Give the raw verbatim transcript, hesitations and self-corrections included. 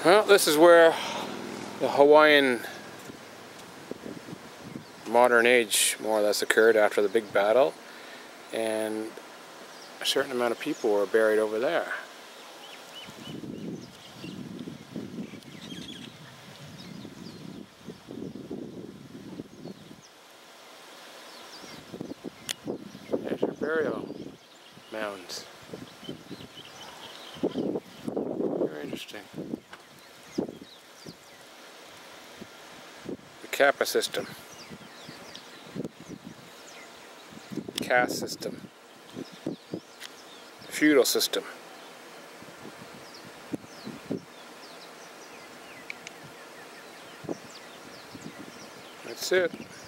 Well, this is where the Hawaiian modern age more or less occurred after the big battle, and a certain amount of people were buried over there. There's your burial mounds. Very interesting. The Kappa system. Caste system. Feudal system. That's it.